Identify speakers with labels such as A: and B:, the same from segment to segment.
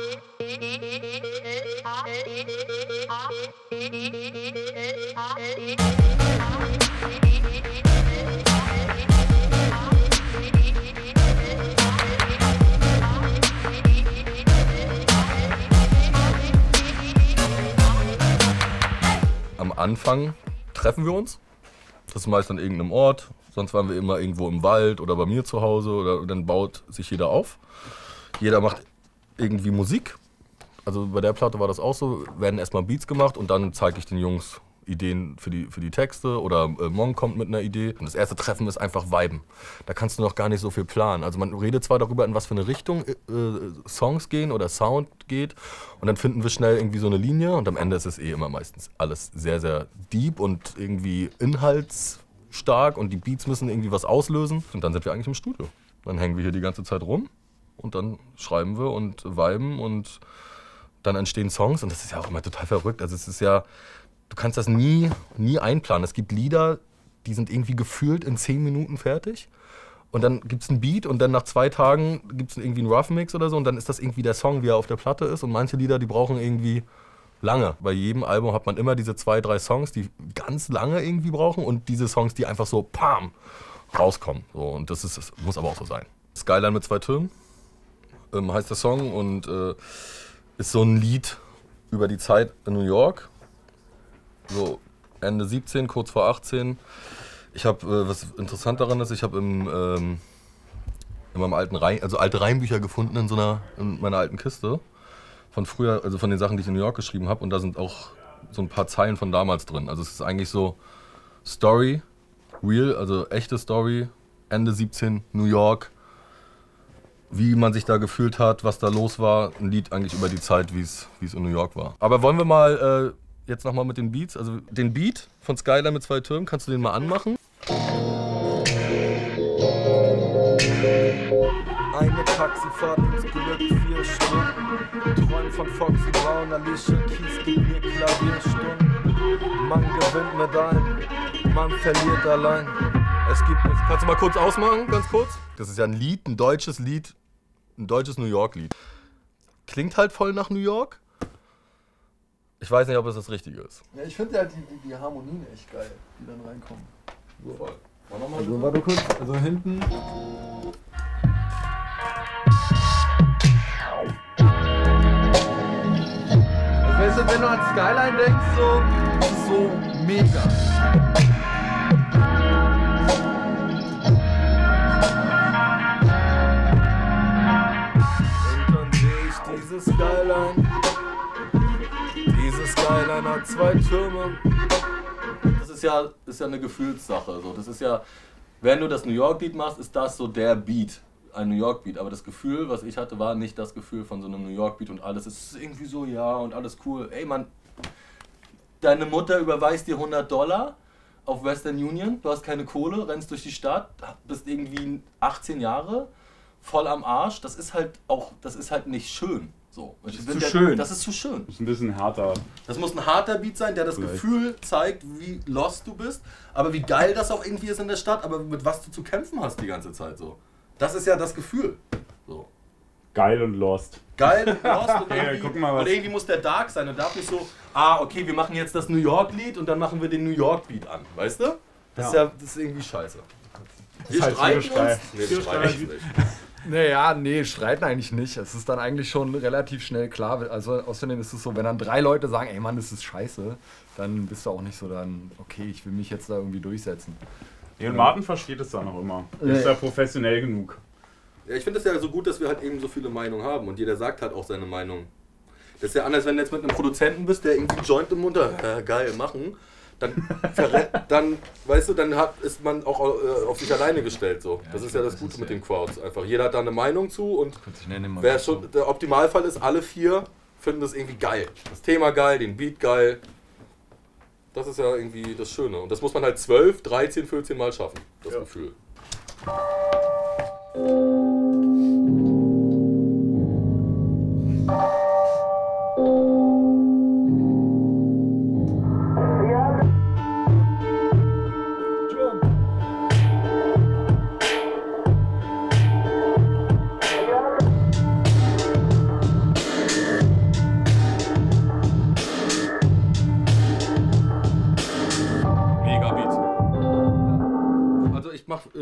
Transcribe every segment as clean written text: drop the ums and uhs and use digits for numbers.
A: Am Anfang treffen wir uns. Das ist meist an irgendeinem Ort. Sonst waren wir immer irgendwo im Wald oder bei mir zu Hause. Oder dann baut sich jeder auf. Jeder macht irgendwie Musik. Also bei der Platte war das auch so. Werden erstmal Beats gemacht und dann zeige ich den Jungs Ideen für die Texte. Oder Monk kommt mit einer Idee. Und das erste Treffen ist einfach Viben. Da kannst du noch gar nicht so viel planen. Also man redet zwar darüber, in was für eine Richtung Songs gehen oder Sound geht. Und dann finden wir schnell irgendwie so eine Linie. Und am Ende ist es immer meistens alles sehr, sehr deep und irgendwie inhaltsstark. Und die Beats müssen irgendwie was auslösen. Und dann sind wir eigentlich im Studio. Dann hängen wir hier die ganze Zeit rum. Und dann schreiben wir und viben und dann entstehen Songs. Und das ist ja auch immer total verrückt. Also es ist ja... Du kannst das nie einplanen. Es gibt Lieder, die sind irgendwie gefühlt in 10 Minuten fertig. Und dann gibt es einen Beat und dann nach 2 Tagen gibt es irgendwie einen Rough Mix oder so. Und dann ist das irgendwie der Song, wie er auf der Platte ist. Und manche Lieder, die brauchen irgendwie lange. Bei jedem Album hat man immer diese 2, 3 Songs, die ganz lange irgendwie brauchen. Und diese Songs, die einfach so pam rauskommen. So, und das muss aber auch so sein. Skyline mit 2 Türmen heißt der Song und ist so ein Lied über die Zeit in New York. So Ende 17, kurz vor 18. Ich habe, was interessant daran ist, ich habe in meinem alte Reimbücher gefunden in meiner alten Kiste. Von früher, also von den Sachen, die ich in New York geschrieben habe. Und da sind auch so ein paar Zeilen von damals drin. Also es ist eigentlich so Story, real, also echte Story, Ende 17, New York. Wie man sich da gefühlt hat, was da los war. Ein Lied eigentlich über die Zeit, wie es in New York war. Aber wollen wir mal... Jetzt nochmal mit den Beats. Also den Beat von Skyline mit 2 Türmen, kannst du den mal anmachen?
B: Eine Taxifahrt ins Glück, 4 Stunden. Träum von Foxy Brown, Alicia Keys, gib mir Klavierstunden. Man gewinnt Medaillen, man verliert allein. Es gibt nichts.
A: Kannst du mal kurz ausmachen, ganz kurz? Das ist ja ein Lied, ein deutsches New York-Lied. Klingt halt voll nach New York. Ich weiß nicht, ob es das Richtige ist.
B: Ja, ich finde halt die Harmonien echt geil, die dann reinkommen.
A: So. Voll.
B: Also warte kurz, also hinten. Also weißt du, wenn du an Skyline denkst, so, das ist so mega. Und dann sehe ich diese Skyline. Diese Skyline hat 2 Türme.
A: Das ist ja eine Gefühlssache. So. Das ist ja, wenn du das New York-Beat machst, ist das so der Beat, ein New York-Beat. Aber das Gefühl, was ich hatte, war nicht das Gefühl von so einem New York-Beat und alles ist irgendwie so, ja, und alles cool. Ey, Mann, deine Mutter überweist dir $100 auf Western Union, du hast keine Kohle, rennst durch die Stadt, bist irgendwie 18 Jahre, voll am Arsch. Das ist halt nicht schön. So.
C: Das ist zu schön.
A: Das ist zu schön.
C: Das ist ein bisschen härter.
A: Das muss ein harter Beat sein, der das Gefühl zeigt, wie lost du bist, aber wie geil das auch irgendwie ist in der Stadt, aber mit was du zu kämpfen hast die ganze Zeit so. Das ist ja das Gefühl. So.
C: Geil und lost.
A: Geil und lost und
C: Ja,
A: irgendwie,
C: guck mal, was-
A: und irgendwie muss der dark sein und darf nicht so, okay, wir machen jetzt das New York-Lied und dann machen wir den New York-Beat an, weißt du? Das ist irgendwie scheiße. Wir
C: halt
A: streiten
C: so
A: uns. Nee, wir streiten uns nicht.
D: Nee, streiten eigentlich nicht. Es ist dann eigentlich schon relativ schnell klar. Also außerdem ist es so, wenn dann 3 Leute sagen, ey Mann, das ist scheiße, dann bist du auch nicht so dann, okay, ich will mich jetzt da irgendwie durchsetzen.
C: Ja, und Martin versteht es dann auch immer. Ist ja professionell genug.
A: Ja, ich finde es ja so gut, dass wir halt eben so viele Meinungen haben und jeder sagt halt auch seine Meinung. Das ist ja anders, wenn du jetzt mit einem Produzenten bist, der irgendwie einen Joint im Mund hat, geil, machen. Dann weißt du, ist man auch auf sich alleine gestellt. So. Das ist ja das Gute mit den Crowds. Einfach jeder hat da eine Meinung zu und der Optimalfall ist, alle 4 finden das irgendwie geil. Das Thema geil, den Beat geil. Das ist ja irgendwie das Schöne. Und das muss man halt 12, 13, 14 Mal schaffen, das Gefühl.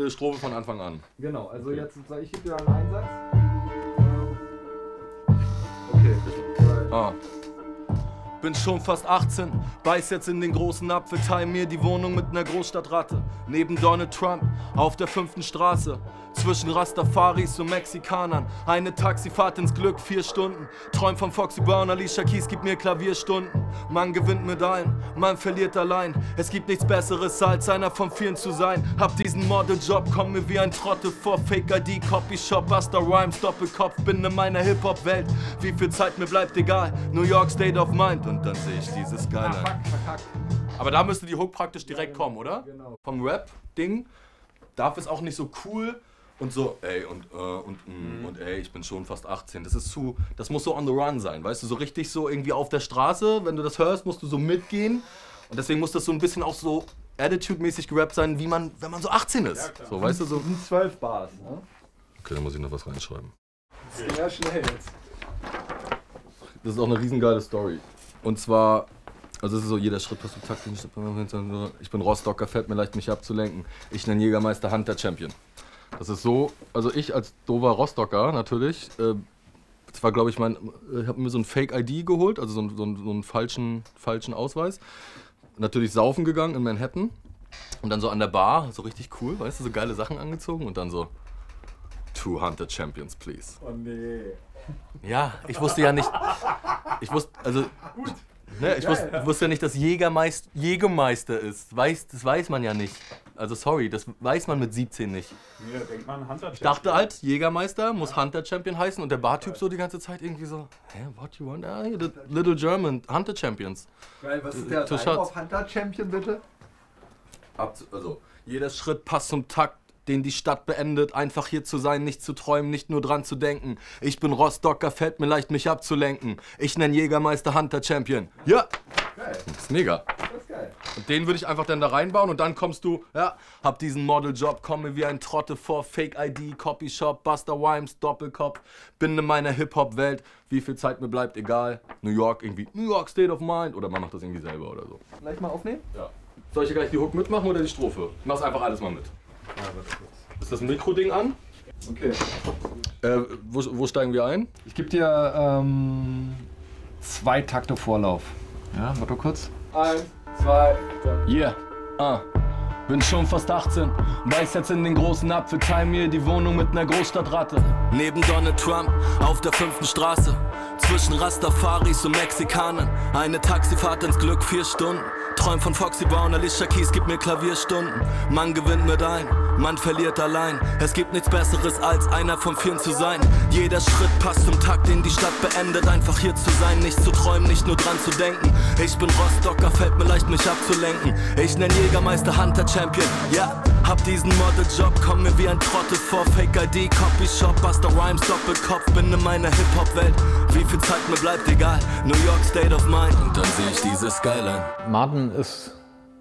A: Strophe von Anfang an.
D: Genau, also jetzt sag ich dir einen Einsatz. Okay.
A: Ah. Bin schon fast 18, beiß jetzt in den großen Apfel, teil mir die Wohnung mit einer Großstadtratte. Neben Donald Trump auf der 5. Straße. Zwischen Rastafaris und Mexikanern. Eine Taxifahrt ins Glück, 4 Stunden. Träum von Foxy Brown, Alicia Keys, gib mir Klavierstunden. Man gewinnt Medaillen, man verliert allein. Es gibt nichts Besseres, als einer von vielen zu sein. Hab diesen Modeljob, komm mir wie ein Trottel vor. Fake ID, Copyshop, Busta Rhymes, Doppelkopf. Bin in meiner Hip-Hop-Welt. Wie viel Zeit mir bleibt, egal. New York State of Mind. Und dann sehe ich dieses Skyline. Aber da müsste die Hook praktisch direkt kommen, oder?
D: Genau.
A: Vom Rap-Ding darf es auch nicht so cool und so, ey, und ey, ich bin schon fast 18. Das muss so on the run sein, weißt du, so richtig so irgendwie auf der Straße, wenn du das hörst, musst du so mitgehen. Und deswegen muss das so ein bisschen auch so attitude-mäßig gerappt sein, wie man, wenn man so 18 ist. Ja, so, weißt du, so.
D: 12 Bars, ne?
A: Okay, dann muss ich noch was reinschreiben.
D: Das ging ja schnell jetzt.
A: Das ist auch eine riesengeile Story. Und zwar, also es ist so, jeder Schritt passt zum Takt. Ich bin Rostocker, fällt mir leicht, mich abzulenken. Ich nenne Jägermeister Hunter Champion. Das ist so, also ich als dover Rostocker natürlich, das war glaube ich ich habe mir so ein Fake-ID geholt, also so einen falschen Ausweis. Natürlich saufen gegangen in Manhattan und dann so an der Bar, so richtig cool, weißt du, so geile Sachen angezogen und dann so, 2 Hunter Champions, please.
D: Oh nee.
A: Ja, ich wusste ja nicht, ich wusste ja nicht, dass Jägermeister ist. Das weiß man ja nicht. Also sorry, das weiß man mit 17 nicht.
C: Nee, da denkt man Hunter Champion.
A: Ich dachte halt, Jägermeister muss Hunter Champion heißen und der Bartyp so die ganze Zeit irgendwie so, hä, what you want? Ah, the Little German, Hunter Champions.
D: Geil, was ist der Reim auf Hunter Champion, bitte?
A: Also, jeder Schritt passt zum Takt, den die Stadt beendet. Einfach hier zu sein, nicht zu träumen, nicht nur dran zu denken. Ich bin Rostocker, fällt mir leicht, mich abzulenken. Ich nenne Jägermeister Hunter Champion. Ja!
D: Geil.
A: Das ist mega.
D: Das ist geil.
A: Und den würde ich einfach dann da reinbauen und dann kommst du, ja, hab diesen Modeljob, komme wie ein Trottel vor, Fake ID, Copyshop, Busta Rhymes, Doppelkopf, bin in meiner Hip-Hop-Welt, wie viel Zeit mir bleibt, egal. New York irgendwie, New York State of Mind oder man macht das irgendwie selber oder so.
D: Gleich mal aufnehmen?
A: Ja. Soll ich hier gleich die Hook mitmachen oder die Strophe? Ich mach's einfach alles mal mit.
D: Ja, warte kurz.
A: Ist das Mikro-Ding an?
D: Okay.
A: Wo steigen wir ein?
D: Ich gebe dir 2 Takte Vorlauf. Ja, warte kurz. 1, 2, 3.
A: Yeah. Bin schon fast 18, beiß jetzt in den großen Apfel, teil mir die Wohnung mit einer Großstadtratte. Neben Donald Trump auf der 5. Straße, zwischen Rastafaris und Mexikanern. Eine Taxifahrt ins Glück, 4 Stunden. Träum von Foxy Brown, Alicia Keys, gib mir Klavierstunden. Man gewinnt Medaillen, man verliert allein. Es gibt nichts Besseres, als einer von vielen zu sein. Jeder Schritt passt zum Takt, den die Stadt beendet. Einfach hier zu sein, nicht zu träumen, nicht nur dran zu denken. Ich bin Rostocker, fällt mir leicht, mich abzulenken. Ich nenn Jägermeister Hunter Champion, ja. Hab diesen Modeljob, komm mir wie ein Trottel vor. Fake ID, Copyshop, Busta Rhymes, Doppelkopf. Bin in meiner Hip-Hop-Welt, wie viel Zeit mir bleibt, egal. New York State of Mind. Und dann sehe ich diese Skyline.
E: Martin ist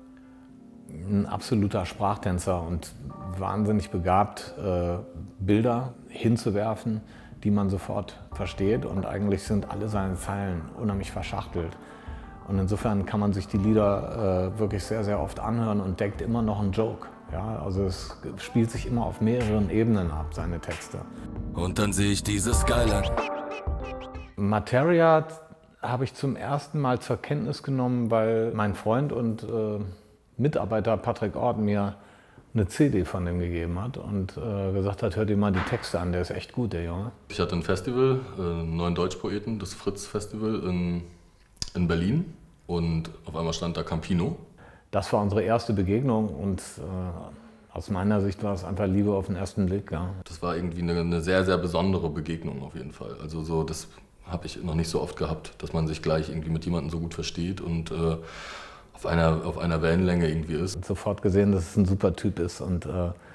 E: ein absoluter Sprachtänzer und wahnsinnig begabt, Bilder hinzuwerfen, die man sofort versteht. Und eigentlich sind alle seine Zeilen unheimlich verschachtelt. Und insofern kann man sich die Lieder wirklich sehr, sehr oft anhören und denkt immer noch einen Joke. Ja, also es spielt sich immer auf mehreren Ebenen ab, seine Texte.
A: Und dann sehe ich diese Skyline.
E: Materia habe ich zum ersten Mal zur Kenntnis genommen, weil mein Freund und Mitarbeiter Patrick Ort mir eine CD von dem gegeben hat und gesagt hat, hör dir mal die Texte an, der ist echt gut, der Junge.
A: Ich hatte ein Festival, Neuen Deutschpoeten, das Fritz-Festival in Berlin und auf einmal stand da Campino.
E: Das war unsere erste Begegnung und aus meiner Sicht war es einfach Liebe auf den ersten Blick. Ja.
A: Das war irgendwie eine sehr, sehr besondere Begegnung auf jeden Fall. Also so, das habe ich noch nicht so oft gehabt, dass man sich gleich irgendwie mit jemandem so gut versteht und auf einer Wellenlänge irgendwie ist.
E: Und sofort gesehen, dass es ein super Typ ist und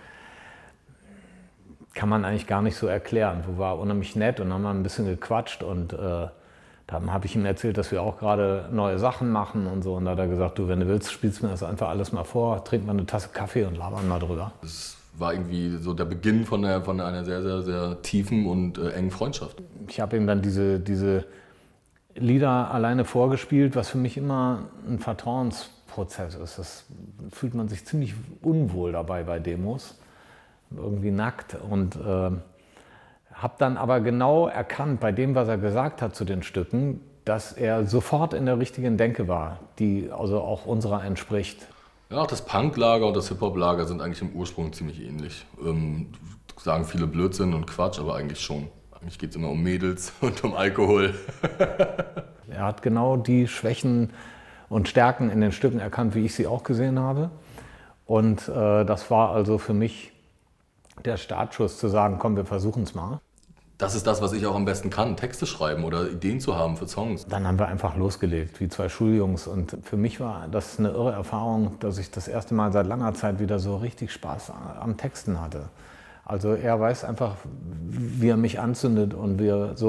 E: kann man eigentlich gar nicht so erklären. Wir waren unheimlich nett und haben ein bisschen gequatscht und dann habe ich ihm erzählt, dass wir auch gerade neue Sachen machen und so. Und da hat er gesagt, du, wenn du willst, spielst du mir das einfach alles mal vor, trink mal eine Tasse Kaffee und labern mal drüber.
A: Das war irgendwie so der Beginn von einer sehr, sehr, sehr tiefen und engen Freundschaft.
E: Ich habe ihm dann diese Lieder alleine vorgespielt, was für mich immer ein Vertrauensprozess ist. Das fühlt man sich ziemlich unwohl dabei bei Demos. irgendwie nackt. Und habe dann aber genau erkannt, bei dem, was er gesagt hat zu den Stücken, dass er sofort in der richtigen Denke war, die also auch unserer entspricht.
A: Ja, auch das Punk-Lager und das Hip-Hop-Lager sind eigentlich im Ursprung ziemlich ähnlich. Sagen viele Blödsinn und Quatsch, aber eigentlich schon. Eigentlich geht es immer um Mädels und um Alkohol.
E: Er hat genau die Schwächen und Stärken in den Stücken erkannt, wie ich sie auch gesehen habe. Und das war also für mich der Startschuss zu sagen, komm, wir versuchen es mal.
A: Das ist das, was ich auch am besten kann, Texte schreiben oder Ideen zu haben für Songs.
E: Dann haben wir einfach losgelegt, wie zwei Schuljungs. Und für mich war das eine irre Erfahrung, dass ich das erste Mal seit langer Zeit wieder so richtig Spaß am Texten hatte. Also er weiß einfach, wie er mich anzündet und wie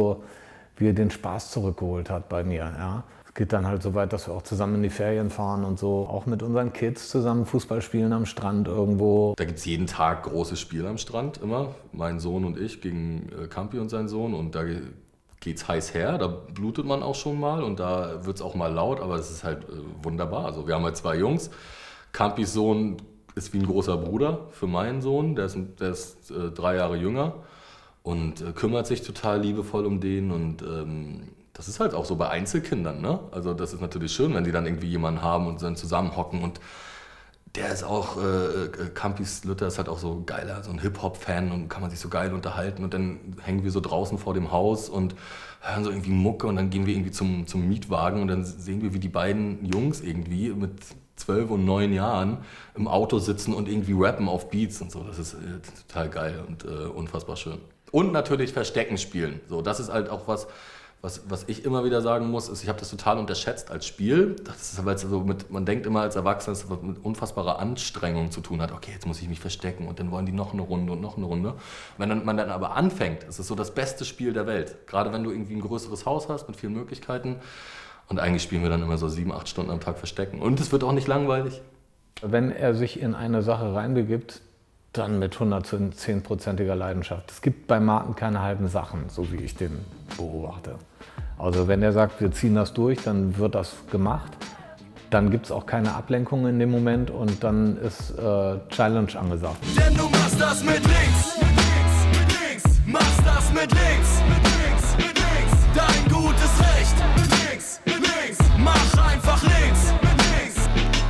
E: er den Spaß zurückgeholt hat bei mir. Ja. Es geht dann halt so weit, dass wir auch zusammen in die Ferien fahren und so, auch mit unseren Kids zusammen Fußball spielen am Strand irgendwo.
A: Da gibt es jeden Tag großes Spiel am Strand immer, mein Sohn und ich gegen Campi und sein Sohn, und da geht's heiß her, da blutet man auch schon mal und da wird es auch mal laut, aber es ist halt wunderbar. Also wir haben halt 2 Jungs, Campis Sohn ist wie ein großer Bruder für meinen Sohn, der ist 3 Jahre jünger und kümmert sich total liebevoll um den, und das ist halt auch so bei Einzelkindern, ne? Also das ist natürlich schön, wenn die dann irgendwie jemanden haben und dann zusammenhocken, und der ist auch, Campis Lütter ist halt auch so geiler, so ein Hip-Hop-Fan, und kann man sich so geil unterhalten, und dann hängen wir so draußen vor dem Haus und hören so irgendwie Mucke, und dann gehen wir irgendwie zum Mietwagen und dann sehen wir, wie die beiden Jungs irgendwie mit 12 und 9 Jahren im Auto sitzen und irgendwie rappen auf Beats und so. Das ist total geil und unfassbar schön. Und natürlich Verstecken spielen. So, das ist halt auch was ich immer wieder sagen muss, ist, ich habe das total unterschätzt als Spiel. Das ist, weil es so man denkt immer als Erwachsener, dass es mit unfassbarer Anstrengung zu tun hat. Okay, jetzt muss ich mich verstecken, und dann wollen die noch eine Runde und noch eine Runde. Wenn man dann aber anfängt, ist es so das beste Spiel der Welt. Gerade wenn du irgendwie ein größeres Haus hast mit vielen Möglichkeiten. Und eigentlich spielen wir dann immer so 7, 8 Stunden am Tag Verstecken. Und es wird auch nicht langweilig.
E: Wenn er sich in eine Sache reinbegibt, dann mit 110%iger Leidenschaft. Es gibt bei Martin keine halben Sachen, so wie ich den beobachte. Also wenn er sagt, wir ziehen das durch, dann wird das gemacht. Dann gibt es auch keine Ablenkung in dem Moment, und dann ist Challenge angesagt.
F: Denn du machst das mit links, mit links, machst das mit links, mit links, dein gutes Recht, mit links, mach einfach links, mit links.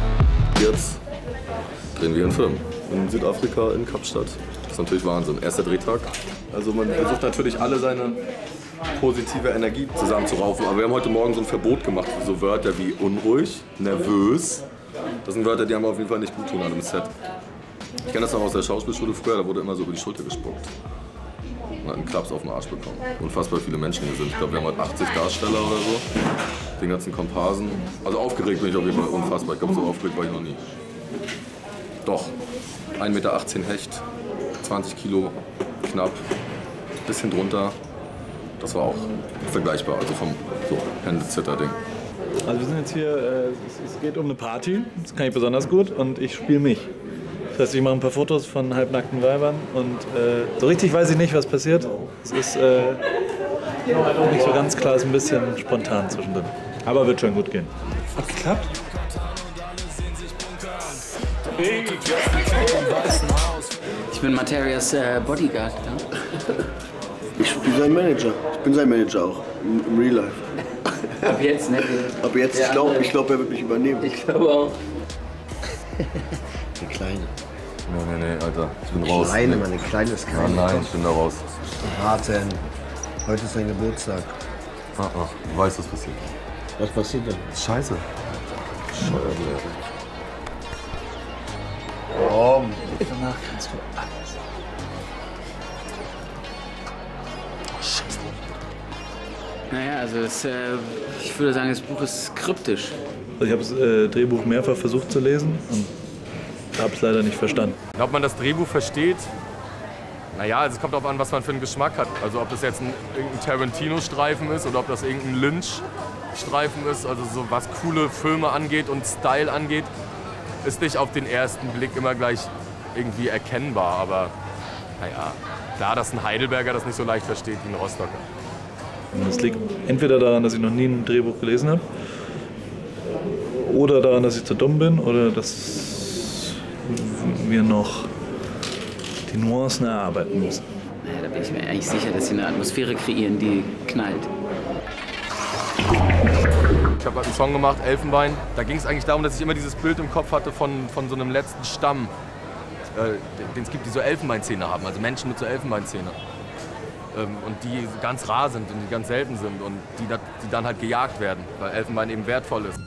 A: Jetzt drehen wir einen Film in Südafrika, in Kapstadt. Das ist natürlich Wahnsinn. Erster Drehtag. Also man versucht natürlich alle seine positive Energie zusammenzuraufen. Aber wir haben heute Morgen so ein Verbot gemacht für so Wörter wie unruhig, nervös. Das sind Wörter, die haben auf jeden Fall nicht gut tun an einem Set. Ich kenne das noch aus der Schauspielschule früher, da wurde immer so über die Schulter gespuckt. Man hat einen Klaps auf den Arsch bekommen. Unfassbar viele Menschen hier sind. Ich glaube, wir haben heute 80 Darsteller oder so. Den ganzen Komparsen. Also aufgeregt bin ich auf jeden Fall unfassbar. Ich glaube, so aufgeregt war ich noch nie. Doch. 1,18 Meter Hecht, 20 Kilo knapp, bisschen drunter. Das war auch vergleichbar, also vom so Händezitter-Ding.
G: Also wir sind jetzt hier, es geht um eine Party, das kann ich besonders gut, und ich spiele mich. Das heißt, ich mache ein paar Fotos von halbnackten Weibern, und so richtig weiß ich nicht, was passiert. Es ist nicht so ganz klar, es ist ein bisschen spontan zwischendrin. Aber wird schon gut gehen. Hat geklappt?
H: Ich bin Materias Bodyguard. Ja?
I: Ich bin sein Manager. Ich bin sein Manager auch, im Real Life.
H: Ab jetzt, ne?
I: Ab jetzt, ja, ich glaube, er wird mich übernehmen.
H: Ich glaube auch.
I: Der Kleine.
A: Nee, Alter, ich bin raus.
I: Kleine, Mann, der Kleine ist kein.
A: Nein, ich bin da raus.
I: Martin, heute ist sein Geburtstag.
A: Du weißt, was passiert.
I: Was passiert denn?
A: Scheiße.
I: Warum?
H: Danach kannst du alles. Naja, also ich würde sagen, das Buch ist kryptisch.
G: Also ich habe das Drehbuch mehrfach versucht zu lesen und habe es leider nicht verstanden.
A: Ob man das Drehbuch versteht? Naja, also es kommt darauf an, was man für einen Geschmack hat. Also ob das jetzt irgendein Tarantino-Streifen ist oder ob das irgendein Lynch-Streifen ist. Also so was coole Filme angeht und Style angeht, ist nicht auf den ersten Blick immer gleich irgendwie erkennbar. Aber naja, klar, dass ein Heidelberger das nicht so leicht versteht wie ein Rostocker.
G: Das liegt entweder daran, dass ich noch nie ein Drehbuch gelesen habe, oder daran, dass ich zu dumm bin, oder dass wir noch die Nuancen erarbeiten müssen.
H: Naja, da bin ich mir eigentlich sicher, dass sie eine Atmosphäre kreieren, die knallt.
A: Ich habe halt einen Song gemacht, Elfenbein. Da ging es eigentlich darum, dass ich immer dieses Bild im Kopf hatte von so einem letzten Stamm, den es gibt, die so Elfenbeinzähne haben, also Menschen mit so Elfenbeinzähne. Und die ganz rar sind und die ganz selten sind und die dann halt gejagt werden, weil Elfenbein eben wertvoll ist.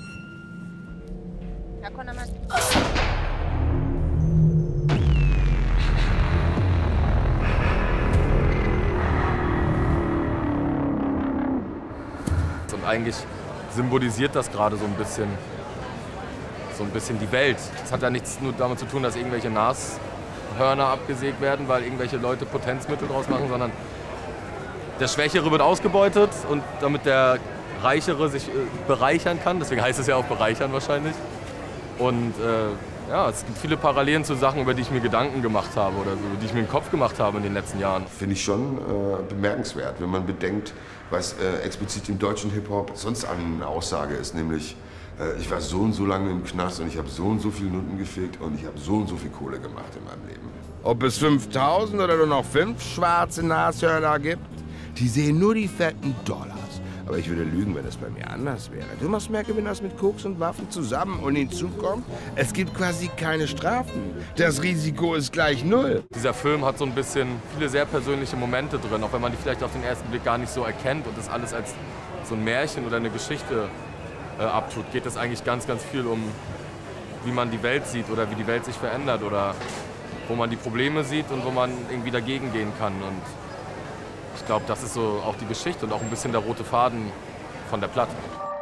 A: Und eigentlich symbolisiert das gerade so ein bisschen die Welt. Es hat ja nichts nur damit zu tun, dass irgendwelche Nashörner abgesägt werden, weil irgendwelche Leute Potenzmittel draus machen, sondern der Schwächere wird ausgebeutet und damit der Reichere sich bereichern kann. Deswegen heißt es ja auch bereichern wahrscheinlich. Und ja, es gibt viele Parallelen zu Sachen, über die ich mir Gedanken gemacht habe oder so, die ich mir im Kopf gemacht habe in den letzten Jahren.
J: Finde ich schon bemerkenswert, wenn man bedenkt, was explizit im deutschen Hip-Hop sonst eine Aussage ist, nämlich ich war so und so lange im Knast und ich habe so und so viele Nutten gefickt und ich habe so und so viel Kohle gemacht in meinem Leben.
K: Ob es 5000 oder nur noch 5 schwarze Nashörner gibt, die sehen nur die fetten Dollars. Aber ich würde lügen, wenn es bei mir anders wäre. Du machst mehr Gewinn als mit Koks und Waffen zusammen und hinzu kommt, es gibt quasi keine Strafen. Das Risiko ist gleich 0.
A: Dieser Film hat so ein bisschen viele sehr persönliche Momente drin, auch wenn man die vielleicht auf den ersten Blick gar nicht so erkennt und das alles als so ein Märchen oder eine Geschichte abtut, geht es eigentlich ganz, ganz viel um, wie man die Welt sieht oder wie die Welt sich verändert oder wo man die Probleme sieht und wo man irgendwie dagegen gehen kann. Und ich glaube, das ist so auch die Geschichte und auch ein bisschen der rote Faden von der Platte.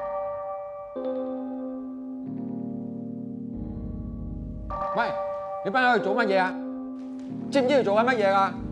L: Hey, 你班喺度做乜嘢啊？知唔知要做緊乜嘢啊？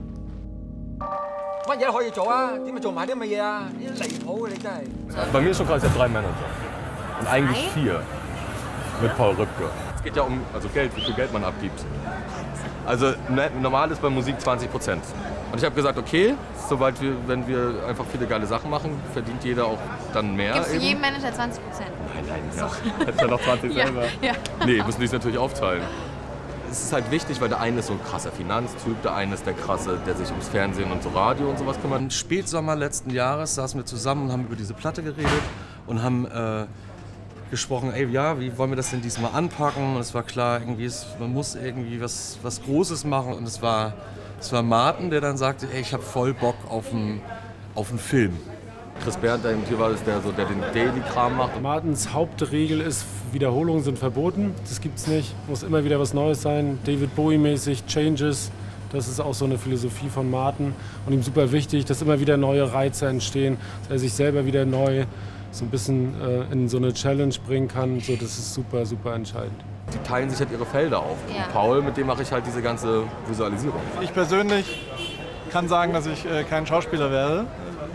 L: 乜嘢都可以做啊，點解做埋啲咁嘅嘢啊？呢啲離譜嘅你真係。
A: Bei mir ist schon krass, ich habe 3 Manager. Und eigentlich 4. Mit Paul Rübke. Es geht ja um Geld, wie viel Geld man abgibt. Also normal ist bei Musik 20%. Und ich habe gesagt, okay, sobald wenn wir einfach viele geile Sachen machen, verdient jeder auch dann mehr.
M: Gibst du jedem Manager 20%?
A: Nein,
M: So.
A: ja. Hättest ja noch 20 selber.
M: Ja.
A: Nee, müssen die es natürlich aufteilen. Es ist halt wichtig, weil der eine ist so ein krasser Finanztyp, der eine ist der krasse, der sich ums Fernsehen und so Radio und sowas kümmert.
N: Im Spätsommer letzten Jahres saßen wir zusammen und haben über diese Platte geredet und haben gesprochen, ey, ja, wie wollen wir das denn diesmal anpacken? Und es war klar, irgendwie man muss irgendwie was Großes machen. Und es war Martin, der dann sagte, ey, ich habe voll Bock auf einen Film.
A: Chris Bernd, der im Tier war, ist der den Daily-Kram macht.
O: Martins Hauptregel ist, Wiederholungen sind verboten. Das gibt's nicht. Muss immer wieder was Neues sein. David Bowie-mäßig, Changes. Das ist auch so eine Philosophie von Martin. Und ihm super wichtig, dass immer wieder neue Reize entstehen, dass er sich selber wieder neu so ein bisschen in so eine Challenge bringen kann. So, das ist super, super entscheidend.
A: Die teilen sich halt ihre Felder auf.
M: Ja.
A: Paul, mit dem mache ich halt diese ganze Visualisierung.
G: Ich persönlich kann sagen, dass ich kein Schauspieler wäre.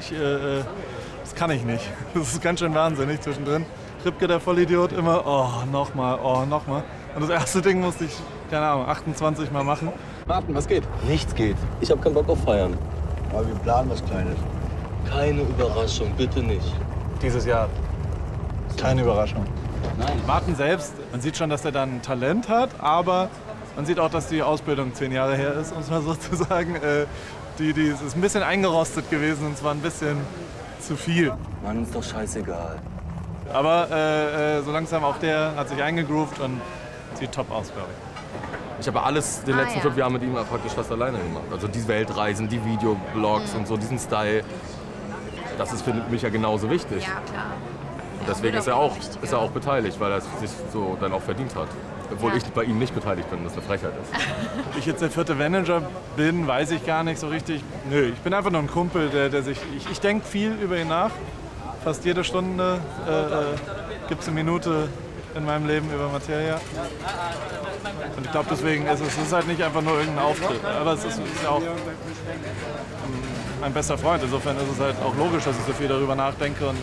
G: Das kann ich nicht. Das ist ganz schön wahnsinnig zwischendrin. Rübke, der Vollidiot, immer, oh, nochmal. Und das erste Ding musste ich, keine Ahnung, 28 Mal machen.
P: Martin, was geht?
Q: Nichts geht. Ich habe keinen Bock auf Feiern.
P: Aber wir planen was Kleines.
Q: Keine Überraschung, bitte nicht.
G: Dieses Jahr keine Überraschung.
Q: Nein.
G: Martin selbst, man sieht schon, dass er dann Talent hat, aber man sieht auch, dass die Ausbildung 10 Jahre her ist, um es mal so zu sagen. Die ist ein bisschen eingerostet gewesen und zwar ein bisschen zu viel.
Q: Mann, ist doch scheißegal.
G: Aber so langsam auch der hat sich eingegroovt und sieht top aus, glaube ich.
A: Ich habe alles den letzten 5 Jahren mit ihm praktisch fast alleine gemacht. Also die Weltreisen, die Videoblogs und so, diesen Style. Das ist für mich ja genauso wichtig.
M: Ja, klar.
A: Und deswegen ist er auch beteiligt, weil er es sich so dann auch verdient hat. Obwohl ich bei ihm nicht beteiligt bin, das eine Frechheit ist.
G: Ob ich jetzt der 4. Manager bin, weiß ich gar nicht so richtig. Nö, ich bin einfach nur ein Kumpel, der sich... Ich denke viel über ihn nach. Fast jede Stunde gibt es eine Minute in meinem Leben über Materia. Und ich glaube, deswegen ist es halt nicht einfach nur irgendein Auftritt. Aber es ist ja auch mein bester Freund. Insofern ist es halt auch logisch, dass ich so viel darüber nachdenke. Und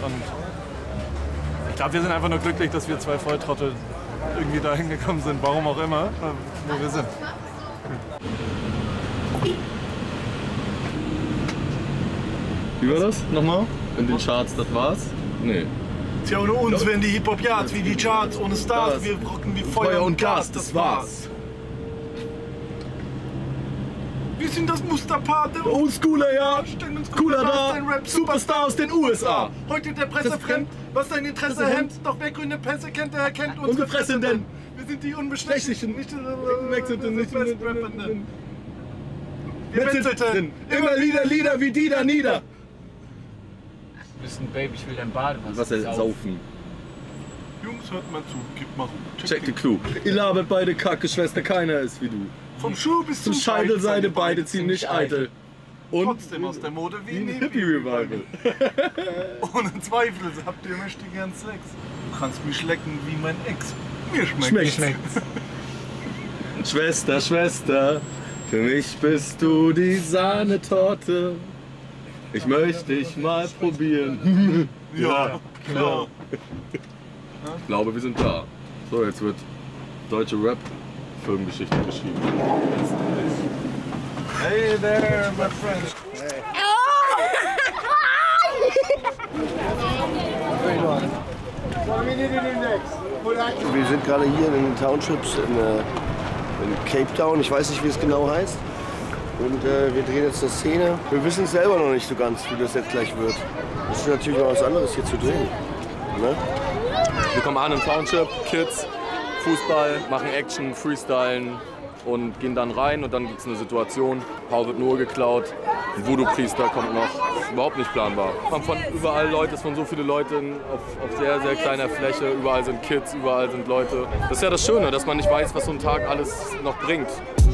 G: ich glaube, wir sind einfach nur glücklich, dass wir 2 Volltrottel irgendwie dahin gekommen sind, warum auch immer, wo wir sind.
A: Wie war das nochmal? In den Charts, das war's? Nee.
R: Tja, ohne uns wären die Hip-Hop-Yards wie die Charts, ohne Stars, wir rocken wie Feuer und Gas, das war's. Wir sind das Musterpate.
B: Oldschooler, ja. Cooler da.
R: Rap
B: Superstar aus den USA.
R: Heute der Presse fremd, was sein Interesse hemmt. Doch wer grüne Pässe kennt, der erkennt uns.
B: Unsere Fressenden.
R: Wir sind die Unbestechlichen. Nicht
B: Wechselnden.
R: Wir wechselten.
B: Immer wieder Lieder wie die da nieder.
H: Bisschen Baby, ich will dein Badewasser
B: saufen.
R: Jungs, hört mal zu. Gib mal
B: Check the Clue. Ihr labert beide Kacke, Schwester, keiner ist wie du.
R: Vom Schuh bis
B: zum Scheitel seid ihr beide ziemlich eitel. Und
R: trotzdem aus der Mode wie ein
B: Hippie-Revival.
R: Ohne Zweifel habt ihr möchte gern Sex. Du kannst mich lecken wie mein Ex. Mir schmeckt's.
B: Schwester, Schwester, für mich bist du die Sahnetorte. Ich möchte dich mal probieren.
R: Ja, klar.
A: Ich glaube, wir sind da. So, jetzt wird deutsche Rap-Filmgeschichte geschrieben.
R: Hey there, my friend.
I: Wir sind gerade hier in den Townships in Cape Town. Ich weiß nicht, wie es genau heißt. Und wir drehen jetzt eine Szene. Wir wissen es selber noch nicht so ganz, wie das jetzt gleich wird. Das ist natürlich mal was anderes hier zu drehen. Ne?
A: Wir kommen an im Township, Kids, Fußball, machen Action, Freestylen und gehen dann rein und dann gibt es eine Situation. Paul wird nur geklaut, ein Voodoo-Priester kommt noch. Das ist überhaupt nicht planbar. Man von überall Leute, es von so viele Leute auf sehr, sehr kleiner Fläche. Überall sind Kids, überall sind Leute. Das ist ja das Schöne, dass man nicht weiß, was so ein Tag alles noch bringt.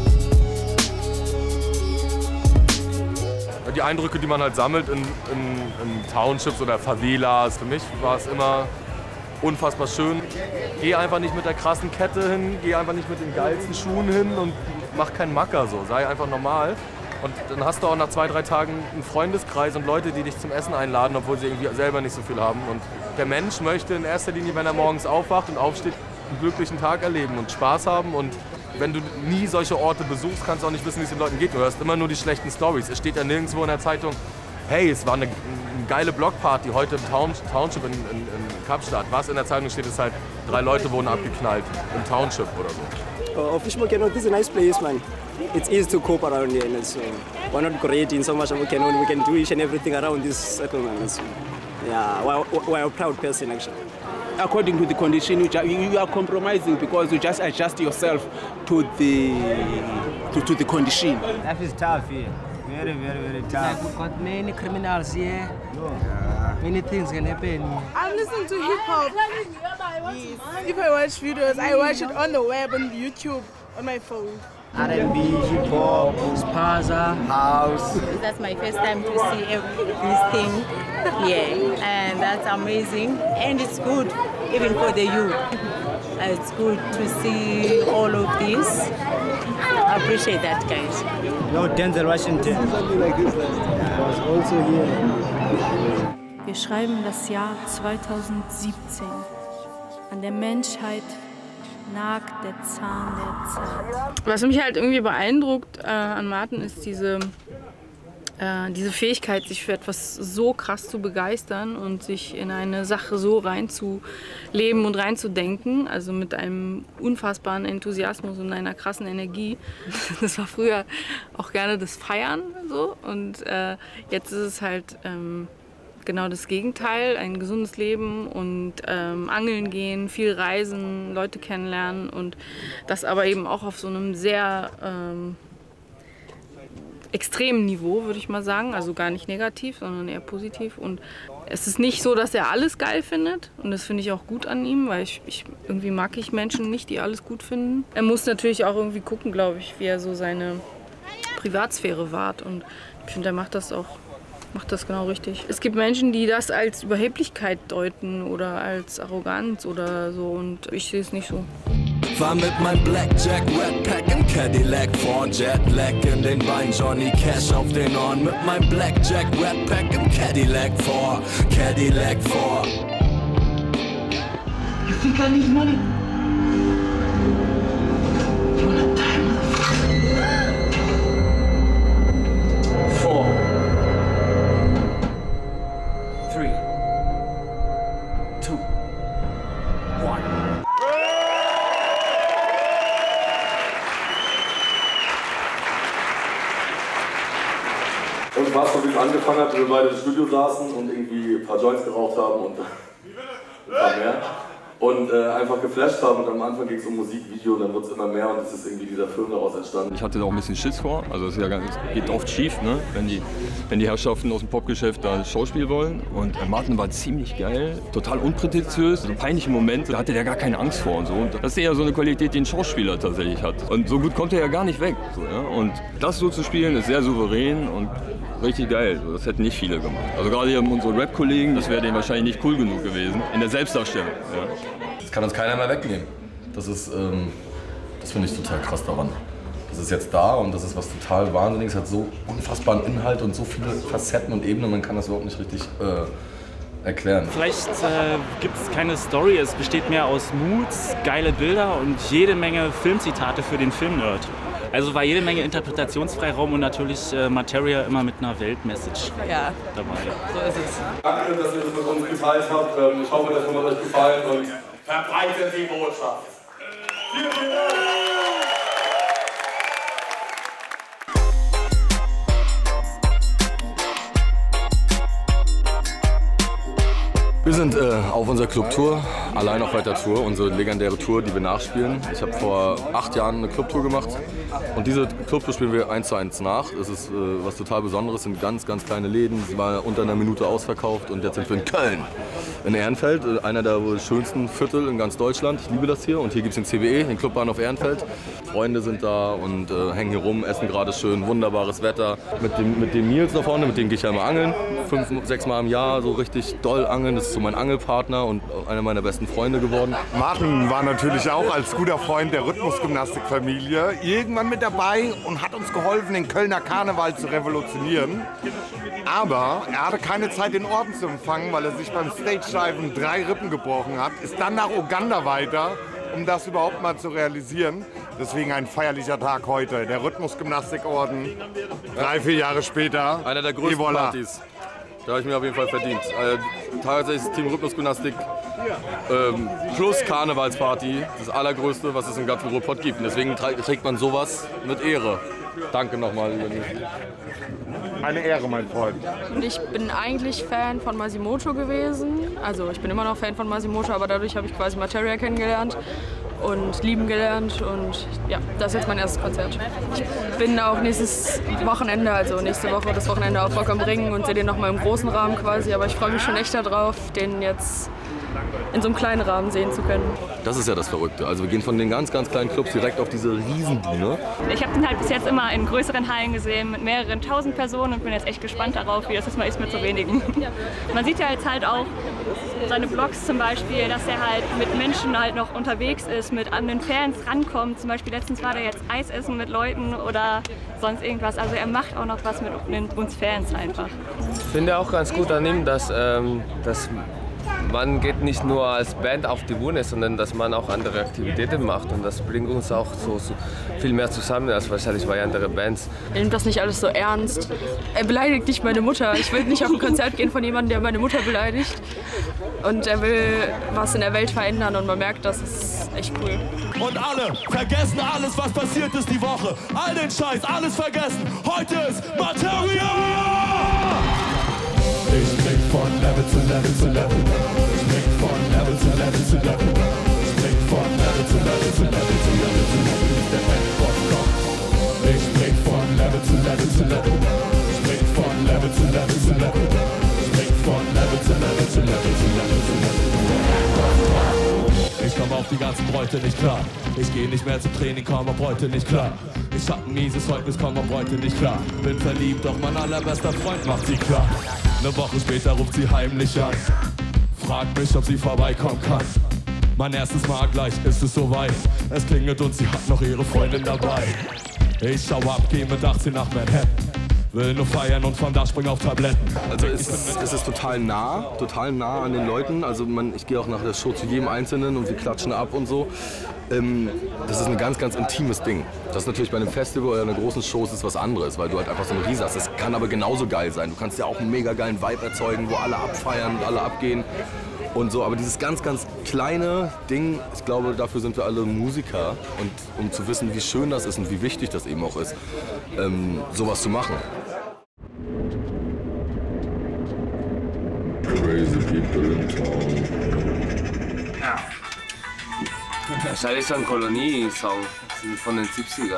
A: Die Eindrücke, die man halt sammelt in Townships oder Favelas, für mich war es immer unfassbar schön. Geh einfach nicht mit der krassen Kette hin, geh einfach nicht mit den geilsten Schuhen hin und mach keinen Macker so, sei einfach normal. Und dann hast du auch nach 2, 3 Tagen einen Freundeskreis und Leute, die dich zum Essen einladen, obwohl sie irgendwie selber nicht so viel haben. Und der Mensch möchte in erster Linie, wenn er morgens aufwacht und aufsteht, einen glücklichen Tag erleben und Spaß haben. Und wenn du nie solche Orte besuchst, kannst du auch nicht wissen, wie es den Leuten geht. Du hörst immer nur die schlechten Storys. Es steht ja nirgendwo in der Zeitung, hey, es war eine geile Blockparty heute im Township in Kapstadt. Was in der Zeitung steht, ist halt 3 Leute wurden abgeknallt im Township oder so.
M: Official Volcano, this is a nice place, man. It's easy to cope around here, and so we're not great in so much of volcano. We can do each and everything around this settlement. So, yeah, we're a proud person actually.
S: According to the condition, you are compromising because you just adjust yourself to the condition.
T: Life is tough here. Very, very, very tough. Like we've got many criminals here. Yeah. Many things can happen.
U: I'm listening to hip hop. If I watch videos, I watch it on the web, on YouTube, on my phone.
T: R&B, hip hop, spaza, house.
V: That's my first time to see this thing here, and that's amazing. And it's good, even for the youth. It's good to see all of this. I appreciate that, guys.
T: No, Denzel Washington. Something like this last time. I was also here.
W: Wir schreiben das Jahr 2017. An der Menschheit nagt der Zahn der Zeit.
X: Was mich halt irgendwie beeindruckt an Martin ist diese Fähigkeit, sich für etwas so krass zu begeistern und sich in eine Sache so reinzuleben und reinzudenken, also mit einem unfassbaren Enthusiasmus und einer krassen Energie. Das war früher auch gerne das Feiern so und jetzt ist es halt genau das Gegenteil, ein gesundes Leben und angeln gehen, viel reisen, Leute kennenlernen und das aber eben auch auf so einem sehr extremen Niveau, würde ich mal sagen, also gar nicht negativ, sondern eher positiv und es ist nicht so, dass er alles geil findet und das finde ich auch gut an ihm, weil irgendwie mag ich Menschen nicht, die alles gut finden. Er muss natürlich auch irgendwie gucken, glaube ich, wie er so seine Privatsphäre wahrt und ich finde, er macht das genau richtig. Es gibt Menschen, die das als Überheblichkeit deuten oder als Arroganz oder so und ich sehe es nicht so.
F: Fahr mit mein Blackjack, Redpack im Cadillac vor, Jetlag in den Beinen, Johnny Cash auf den Ohren. Mit mein Blackjack, Redpack im Cadillac vor, Cadillac vor.
T: You think I need money? You wanna die, motherfucker? 4, 3, 2, 1.
A: angefangen hat, wir beide im Studio saßen und irgendwie ein paar Joints geraucht haben und ein paar mehr. Und einfach geflasht haben und am Anfang ging es um Musikvideo und dann wird es immer mehr und es ist irgendwie dieser Film daraus entstanden.
C: Ich hatte da auch ein bisschen Schiss vor, also es geht oft schief, ne? wenn die Herrschaften aus dem Popgeschäft da Schauspiel wollen. Und Martin war ziemlich geil, total unprätentiös, so peinliche Momente, da hatte der gar keine Angst vor und so. Und das ist eher so eine Qualität, die ein Schauspieler tatsächlich hat. Und so gut kommt er ja gar nicht weg. So, ja? Und das so zu spielen ist sehr souverän und richtig geil, das hätten nicht viele gemacht. Also gerade hier unsere Rap-Kollegen, das wäre denen wahrscheinlich nicht cool genug gewesen, in der Selbstdarstellung. Ja.
A: Das kann uns keiner mehr wegnehmen. Das ist, das finde ich total krass daran. Das ist jetzt da und das ist was total Wahnsinniges, hat so unfassbaren Inhalt und so viele Facetten und Ebenen, man kann das überhaupt nicht richtig erklären.
D: Vielleicht gibt es keine Story, es besteht mehr aus Moods, geile Bilder und jede Menge Filmzitate für den Filmnerd. Also war jede Menge Interpretationsfreiraum und natürlich Materia immer mit einer Weltmessage dabei.
U: So ist es.
A: Danke, dass ihr das mit uns geteilt habt. Ich hoffe, das hat euch gefallen und verbreitet die Botschaft. Vielen Dank! Wir sind auf unserer Clubtour, allein auf weiter Tour, unsere legendäre Tour, die wir nachspielen. Ich habe vor 8 Jahren eine Clubtour gemacht und diese Clubtour spielen wir 1:1 nach. Es ist was total Besonderes, sind ganz, ganz kleine Läden, sie war unter einer Minute ausverkauft und jetzt sind wir in Köln, in Ehrenfeld, einer der wohl schönsten Viertel in ganz Deutschland. Ich liebe das hier und hier gibt es den CWE, den Clubbahnhof Ehrenfeld. Freunde sind da und hängen hier rum, essen gerade schön, wunderbares Wetter. Mit dem Nils da vorne, mit dem gehe ich ja immer angeln, 5, 6 Mal im Jahr, so richtig doll angeln. Das ist so mein Angelpartner und einer meiner besten Freunde geworden.
K: Martin war natürlich auch als guter Freund der Rhythmusgymnastikfamilie irgendwann mit dabei und hat uns geholfen, den Kölner Karneval zu revolutionieren. Aber er hatte keine Zeit, den Orden zu empfangen, weil er sich beim Stage-Diven 3 Rippen gebrochen hat. Ist dann nach Uganda weiter, um das überhaupt mal zu realisieren. Deswegen ein feierlicher Tag heute. Der Rhythmusgymnastikorden, 3, 4 Jahre später.
A: Einer der größten Partys. Da habe ich mir auf jeden Fall verdient. Tatsächlich ist Team Rhythmusgymnastik plus Karnevalsparty das allergrößte, was es im ganzen Ruhrpott gibt. Und deswegen trägt man sowas mit Ehre. Danke nochmal.
K: Eine Ehre, mein Freund.
X: Und ich bin eigentlich Fan von Masimoto gewesen. Also ich bin immer noch Fan von Masimoto, aber dadurch habe ich quasi Materia kennengelernt und lieben gelernt. Und ja, das ist jetzt mein erstes Konzert. Ich bin auch nächstes Wochenende, also nächste Woche, das Wochenende auf Rock am Ring und sehe den nochmal im großen Rahmen quasi. Aber ich freue mich schon echt darauf, den jetzt in so einem kleinen Rahmen sehen zu können.
A: Das ist ja das Verrückte. Also wir gehen von den ganz, ganz kleinen Clubs direkt auf diese Riesenbühne.
E: Ich habe den halt bis jetzt immer in größeren Hallen gesehen mit mehreren tausend Personen und bin jetzt echt gespannt darauf, wie das jetzt mal ist mit so wenigen. Man sieht ja jetzt halt auch seine Blogs zum Beispiel, dass er halt mit Menschen halt noch unterwegs ist, mit an den Fans rankommt. Zum Beispiel letztens war der jetzt Eis essen mit Leuten oder sonst irgendwas. Also er macht auch noch was mit uns Fans einfach.
J: Ich finde auch ganz gut an ihm, dass man geht nicht nur als Band auf die Bühne, sondern dass man auch andere Aktivitäten macht. Und das bringt uns auch so viel mehr zusammen als wahrscheinlich bei anderen Bands.
X: Er nimmt das nicht alles so ernst. Er beleidigt nicht meine Mutter. Ich will nicht auf ein Konzert gehen von jemandem, der meine Mutter beleidigt. Und er will was in der Welt verändern und man merkt, das ist echt cool.
F: Und alle vergessen alles, was passiert ist die Woche. All den Scheiß, alles vergessen. Heute ist Materia! Ich spring von Level zu Level zu Level. Ich spring von Level zu Level zu Level. Ich spring von Level zu Level zu Level zu Level zu Level, bis der Endboss kommt. Ich spring von Level zu Level zu Level. Ich spring von Level zu Level zu Level. Ich spring von Level zu Level zu Level zu Level zu Level, bis der Endboss kommt. Ich komm auf die ganzen Bräute nicht klar. Ich geh nicht mehr zum Training, komm auf heute nicht klar. Ich hab ein mieses Zeugnis, komm auf heute nicht klar. Bin verliebt, doch mein allerbester Freund macht sie klar. Eine Woche später ruft sie heimlich an, fragt mich, ob sie vorbeikommen kann. Mein erstes Mal gleich ist es soweit. Es klingelt und sie hat noch ihre Freundin dabei. Ich schau ab, geh mit 18 nach Manhattan. Will nur feiern und von da spring auf Tabletten.
A: Also es ist total nah an den Leuten. Also ich gehe auch nach der Show zu jedem Einzelnen und wir klatschen ab und so. Das ist ein ganz, ganz intimes Ding. Das ist natürlich bei einem Festival oder einer großen Show ist was anderes, weil du halt einfach so eine Riese hast. Das kann aber genauso geil sein. Du kannst ja auch einen mega geilen Vibe erzeugen, wo alle abfeiern und alle abgehen und so. Aber dieses ganz, ganz kleine Ding, ich glaube, dafür sind wir alle Musiker. Und um zu wissen, wie schön das ist und wie wichtig das eben auch ist, sowas zu machen. Big Berlin Town.
J: Wahrscheinlich so ein Kolonie-Song von den 70er.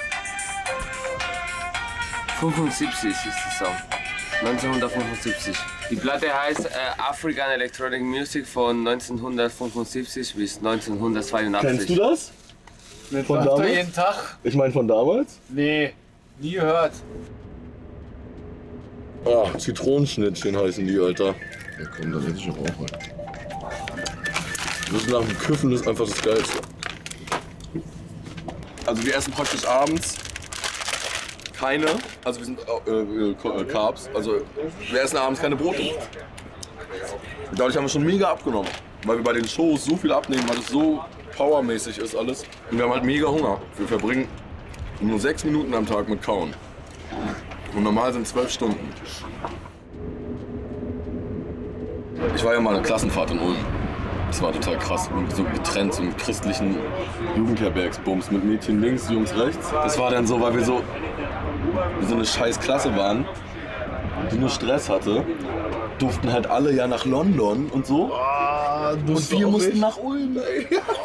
J: 75 ist der Song. 1975. Die Platte heißt African Electronic Music von 1975 bis 1982.
A: Kennst du das? Von damals?
R: Jeden Tag?
A: Ich meine von damals?
R: Nee, nie gehört.
A: Ah, Zitronenschnittchen heißen die, Alter. Ja komm, dann hätte ich auch rein. Das nach dem Küffen ist einfach das Geilste. Also wir essen praktisch abends keine, also wir sind Carbs, also wir essen abends keine Brote. Dadurch haben wir schon mega abgenommen, weil wir bei den Shows so viel abnehmen, weil es so powermäßig ist alles. Und wir haben halt mega Hunger. Wir verbringen nur 6 Minuten am Tag mit Kauen. Und normal sind 12 Stunden. Ich war ja mal eine Klassenfahrt in Ulm. Das war total krass. So getrennt, so mit christlichen Jugendherbergsbums mit Mädchen links, Jungs rechts. Das war dann so, weil wir so eine scheiß Klasse waren, die nur Stress hatte, durften halt alle ja nach London und so. Und wir mussten nach Ulm, ey.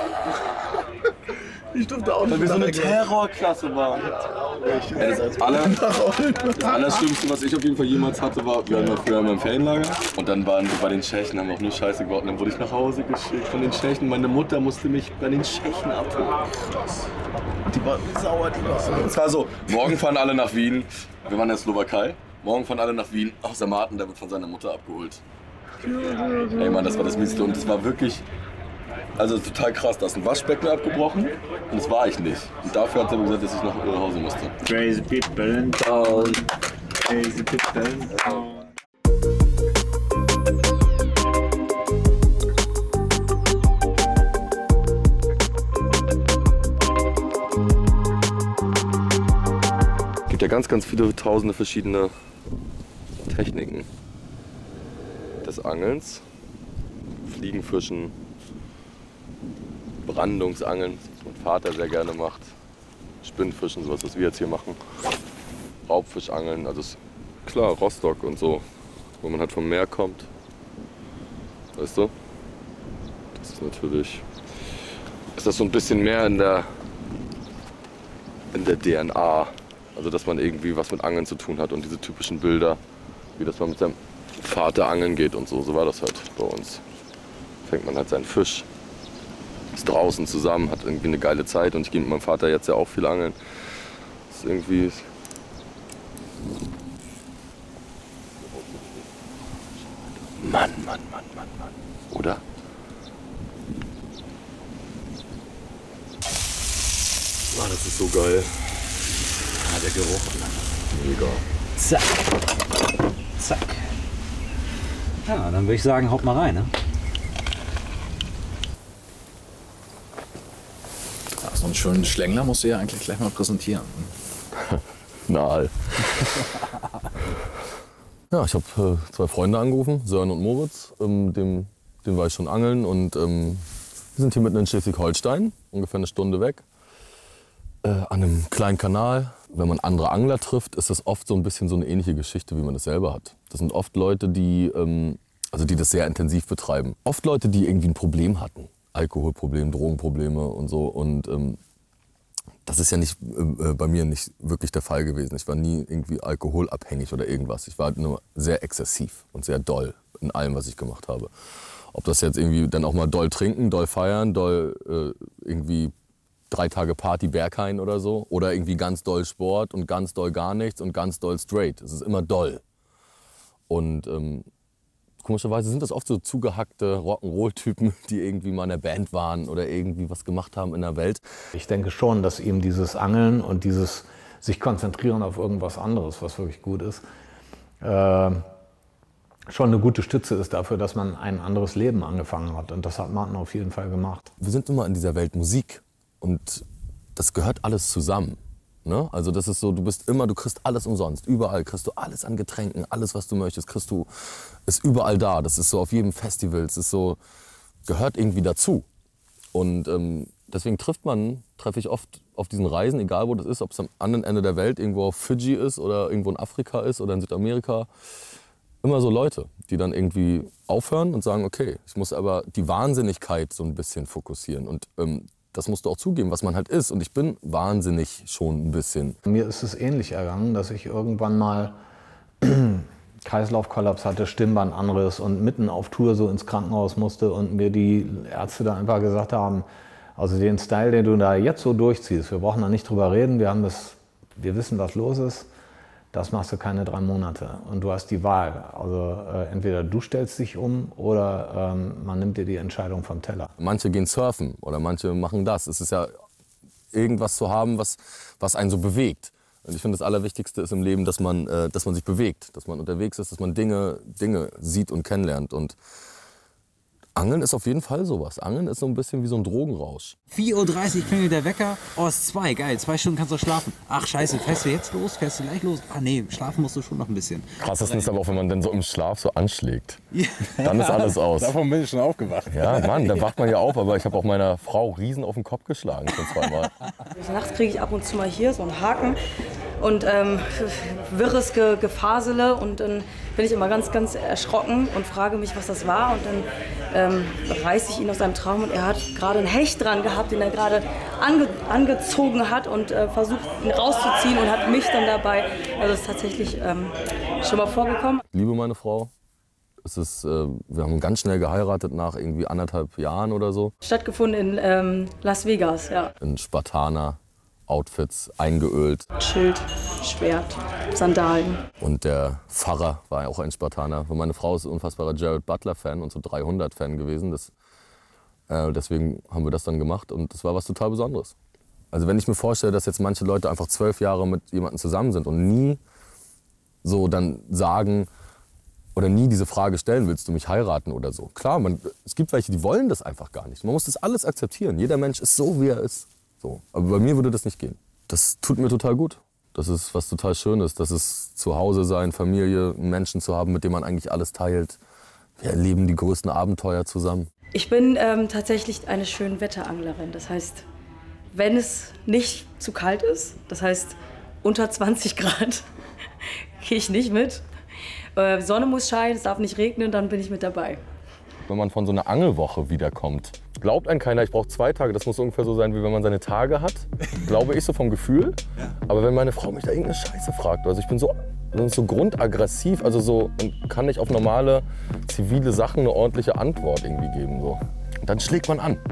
A: Ich durfte auch nicht. Weil wir so eine Terrorklasse waren. Ey, das Allerschlimmste, was ich auf jeden Fall jemals hatte, war, wir waren früher im Ferienlager und dann waren wir bei den Tschechen, haben auch nur Scheiße gebaut und dann wurde ich nach Hause geschickt von den Tschechen. Meine Mutter musste mich bei den Tschechen abholen. Krass. Die waren sauer, die waren. Es war so, morgen fahren alle nach Wien, wir waren in der Slowakei, morgen fahren alle nach Wien, außer Martin, der wird von seiner Mutter abgeholt. Ey Mann, das war das Miste und das war wirklich, also total krass, da ist ein Waschbecken abgebrochen und das war ich nicht. Und dafür hat er gesagt, dass ich nach Hause musste.
L: Crazy Big Berlin Town. Crazy Big Berlin Town.
A: Es gibt ja ganz viele tausende verschiedene Techniken des Angelns. Fliegenfischen, Brandungsangeln, was mein Vater sehr gerne macht. Spinnfischen, sowas, was wir jetzt hier machen. Raubfischangeln, also ist klar, Rostock und so, wo man halt vom Meer kommt. Weißt du? Das ist natürlich, ist das so ein bisschen mehr in der DNA. Also dass man irgendwie was mit Angeln zu tun hat und diese typischen Bilder, wie dass man mit seinem Vater angeln geht und so. So war das halt bei uns. Fängt man halt seinen Fisch, ist draußen zusammen, hat irgendwie eine geile Zeit und ich gehe mit meinem Vater jetzt ja auch viel angeln. Das ist irgendwie... Mann. Oder? Ah, das ist so geil.
L: Ah, der Geruch.
A: Mega.
L: Zack. Zack. Ja, dann würde ich sagen, haut mal rein, ne? Ja, so einen schönen Schlängler musst du ja eigentlich gleich mal präsentieren.
A: Na. Ja, ich habe 2 Freunde angerufen, Sören und Moritz. Dem war ich schon angeln und wir sind hier mitten in Schleswig-Holstein, ungefähr eine Stunde weg. An einem kleinen Kanal. Wenn man andere Angler trifft, ist das oft so ein bisschen so eine ähnliche Geschichte, wie man das selber hat. Das sind oft Leute, die das sehr intensiv betreiben. Oft Leute, die irgendwie ein Problem hatten. Alkoholproblem, Drogenprobleme und so. Und das ist ja nicht bei mir nicht wirklich der Fall gewesen. Ich war nie irgendwie alkoholabhängig oder irgendwas. Ich war nur sehr exzessiv und sehr doll in allem, was ich gemacht habe. Ob das jetzt irgendwie dann auch mal doll trinken, doll feiern, doll irgendwie 3 Tage Party Berghain oder so. Oder irgendwie ganz doll Sport und ganz doll gar nichts und ganz doll straight. Es ist immer doll. Und komischerweise sind das oft so zugehackte Rock'n'Roll-Typen, die irgendwie mal in der Band waren oder irgendwie was gemacht haben in der Welt.
N: Ich denke schon, dass ihm dieses Angeln und dieses sich konzentrieren auf irgendwas anderes, was wirklich gut ist, schon eine gute Stütze ist dafür, dass man ein anderes Leben angefangen hat. Und das hat Martin auf jeden Fall gemacht.
A: Wir sind immer in dieser Welt Musik. Und das gehört alles zusammen. Ne? Also das ist so, du kriegst alles umsonst. Überall kriegst du alles an Getränken, alles was du möchtest, ist überall da. Das ist so auf jedem Festival, es ist so, gehört irgendwie dazu. Und deswegen treffe ich oft auf diesen Reisen, egal wo das ist, ob es am anderen Ende der Welt irgendwo auf Fidschi ist oder irgendwo in Afrika ist oder in Südamerika, immer so Leute, die dann irgendwie aufhören und sagen, okay, ich muss aber die Wahnsinnigkeit so ein bisschen fokussieren. Und das musst du auch zugeben, was man halt ist. Und ich bin wahnsinnig schon ein bisschen.
N: Mir ist es ähnlich ergangen, dass ich irgendwann mal Kreislaufkollaps hatte, Stimmbandanriss und mitten auf Tour so ins Krankenhaus musste und mir die Ärzte da einfach gesagt haben, also den Style, den du da jetzt so durchziehst, wir brauchen da nicht drüber reden, wir wissen, was los ist, das machst du keine 3 Monate. Und du hast die Wahl, also entweder du stellst dich um oder man nimmt dir die Entscheidung vom Teller.
A: Manche gehen surfen oder manche machen das. Es ist ja irgendwas zu haben, was einen so bewegt. Und ich finde, das Allerwichtigste ist im Leben, dass man sich bewegt, dass man unterwegs ist, dass man Dinge sieht und kennenlernt. Und Angeln ist auf jeden Fall sowas. Angeln ist so ein bisschen wie so ein Drogenrausch.
L: 4:30 Uhr klingelt der Wecker. Oh, ist 2, geil. 2 Stunden kannst du schlafen. Ach scheiße, fährst du jetzt los? Fährst du gleich los? Ah nee, schlafen musst du schon noch ein bisschen.
A: Krassesten ist aber auch, wenn man dann so im Schlaf so anschlägt. Dann ist alles aus.
G: Davon bin ich schon aufgewacht.
A: Ja, Mann, da wacht man ja auf. Aber ich habe auch meiner Frau riesen auf den Kopf geschlagen, schon 2-mal.
O: Nachts kriege ich ab und zu mal hier so einen Haken und wirres Gefasele und dann bin ich immer ganz, ganz erschrocken und frage mich, was das war und dann reiße ich ihn aus seinem Traum und er hat gerade einen Hecht dran gehabt, den er gerade angezogen hat und versucht ihn rauszuziehen und hat mich dann dabei, also das ist tatsächlich schon mal vorgekommen.
A: Ich liebe meine Frau. Wir haben ganz schnell geheiratet nach irgendwie 1,5 Jahren oder so.
O: Stattgefunden in Las Vegas, ja.
A: In Spartaner Outfits, eingeölt.
O: Schild, Schwert, Sandalen.
A: Und der Pfarrer war ja auch ein Spartaner. Und meine Frau ist ein unfassbarer Jared Butler-Fan und so 300-Fan gewesen. Deswegen haben wir das dann gemacht und das war was total Besonderes. Also wenn ich mir vorstelle, dass jetzt manche Leute einfach 12 Jahre mit jemandem zusammen sind und nie so dann sagen oder nie diese Frage stellen, willst du mich heiraten oder so. Klar, es gibt welche, die wollen das einfach gar nicht. Man muss das alles akzeptieren. Jeder Mensch ist so, wie er ist. So. Aber bei mir würde das nicht gehen. Das tut mir total gut. Das ist was total Schönes. Das ist zu Hause sein, Familie, einen Menschen zu haben, mit dem man eigentlich alles teilt. Wir erleben die größten Abenteuer zusammen.
O: Ich bin tatsächlich eine Schönwetteranglerin. Das heißt, wenn es nicht zu kalt ist, das heißt unter 20 Grad, gehe ich nicht mit. Sonne muss scheinen, es darf nicht regnen, dann bin ich mit dabei.
A: Wenn man von so einer Angelwoche wiederkommt, glaubt einem keiner, ich brauche 2 Tage. Das muss ungefähr so sein, wie wenn man seine Tage hat. Glaube ich so vom Gefühl. Aber wenn meine Frau mich da irgendeine Scheiße fragt, also ich bin so grundaggressiv, also so und kann nicht auf normale zivile Sachen eine ordentliche Antwort irgendwie geben. So. Und dann schlägt man an.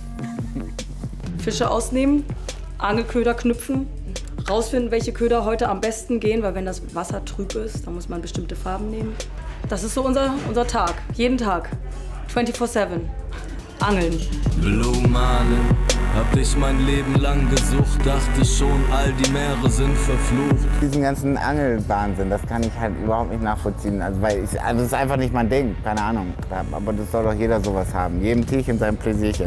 O: Fische ausnehmen, Angelköder knüpfen, rausfinden, welche Köder heute am besten gehen, weil wenn das Wasser trüb ist, dann muss man bestimmte Farben nehmen. Das ist so unser Tag, jeden Tag, 24/7. Angeln.
F: Blumane, hab ich mein Leben lang gesucht, dachte schon, all die Meere sind verflucht.
P: Diesen ganzen Angelwahnsinn, das kann ich halt überhaupt nicht nachvollziehen. Also, das ist einfach nicht mein Ding, keine Ahnung. Aber das soll doch jeder sowas haben, jedem Tierchen sein Pläsierchen.